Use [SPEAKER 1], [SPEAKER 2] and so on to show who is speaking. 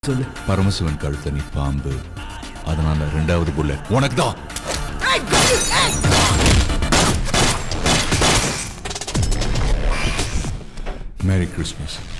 [SPEAKER 1] சொல்லு.
[SPEAKER 2] பரமசிவன் கழுத்த நீ பாம்பு, அதனால 2வது புல்லட் உனக்கு தான். Merry Christmas.